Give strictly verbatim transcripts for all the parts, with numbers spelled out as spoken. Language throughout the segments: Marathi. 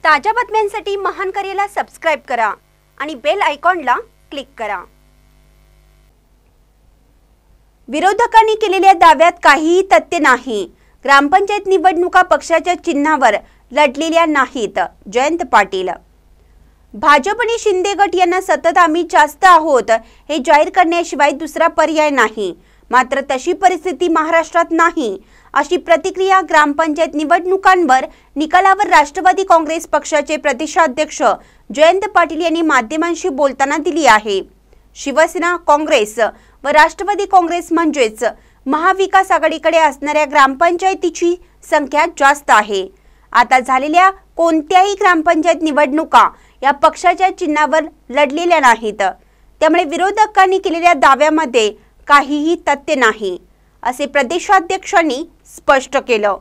ताज्या बातम्यांसाठी महान करेला सबस्क्राइब करा आणि बेल आयकॉनला क्लिक करा। विरोधकांनी केलेल्या दाव्यात काहीही तथ्य नाही। ग्रामपंचायत निवडणुका पक्षाच्या चिन्हावर लढलेल्या नाहीत। जयंत पाटील। भाजप आणि शिंदे गट यांना सतत आम्ही जास्त आहोत हे जाहीर करण्याशिवाय दुसरा पर्याय नाही। मात्र तशी परिस्थिती महाराष्ट्रात नाही, अशी प्रतिक्रिया ग्रामपंचायत निवडणुकांवर निकालावर राष्ट्रवादी काँग्रेस पक्षाचे प्रदेशाध्यक्ष जयंत पाटील यांनी माध्यमांशी बोलताना दिली आहे। शिवसेना, काँग्रेस व राष्ट्रवादी काँग्रेस म्हणजेच महाविकास आघाडीकडे असणाऱ्या ग्रामपंचायतीची संख्या जास्त आहे। आता झालेल्या कोणत्याही ग्रामपंचायत निवडणुका या पक्षाच्या चिन्हावर लढलेल्या नाहीत, त्यामुळे विरोधकांनी केलेल्या दाव्यामध्ये काहीही तथ्य नाही, असे प्रदेशाध्यक्षांनी स्पष्ट केलं।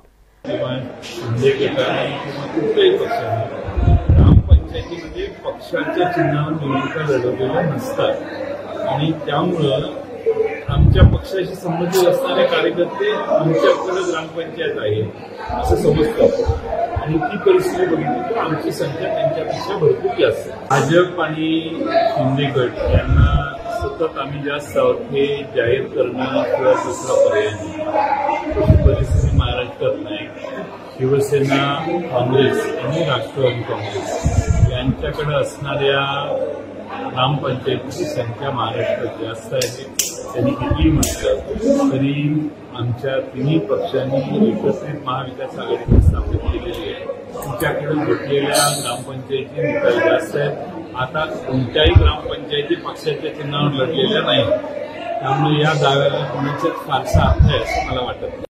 ग्रामपंचायतीमध्ये पक्षाच्या चिन्हावर निवडणुका लढवलेल्या नसतात आणि त्यामुळे आमच्या पक्षाशी संबंधित असणारे कार्यकर्ते आमच्याकडे ग्रामपंचायत आहे असं समजतात आणि ती परिस्थिती बघितली तर आमची संख्या त्यांच्यापेक्षा भरपूर जास्त आहे। भाजप आणि शिंदे गट यांना सतत आम्ही जास्त आहोत हे जाहीर करणं किंवा दुसरा पर्याय नाही। परिस्थिती महाराष्ट्रात नाही। शिवसेना, काँग्रेस आणि राष्ट्रवादी काँग्रेस यांच्याकडे असणाऱ्या ग्रामपंचायतीची संख्या महाराष्ट्रात जास्त आहे। त्यांनी कितीही म्हटलं तरी आमच्या तिन्ही पक्षांनी एकत्रित महाविकास आघाडी स्थापित केलेली आहे। तुमच्याकडे घेतलेल्या ग्रामपंचायती निकाल जास्त आहेत। आता कोणत्याही ग्रामपंचायती पक्षाच्या चिन्हावर लढलेल्या नाही, त्यामुळे या दाव्याला कोणाचाच फारसा अर्थ आहे असं मला वाटत नाही।